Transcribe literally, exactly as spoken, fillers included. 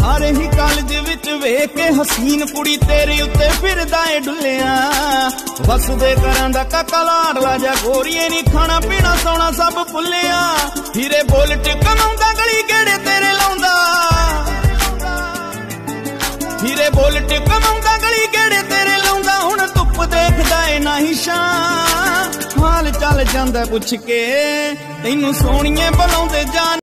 सारे ही कालज विच वेख के हसीन कुड़ी तेरे उत्ते फिरदा ए डुल्लिया वसदे घरां दा काका लाडला जा गोरीए नी खाना पीना सोना सब भुल्लिया हीरे बुलेट कमाउंदा गली गेड़े तेरे लाउंदा हीरे बुलेट कमाउंदा गली गेड़े तेरे लाउंदा हुण धुप देखदा ए नाही शां हाल चल जांदा पुछ के तैनू सोहणीए बुलाउंदे जान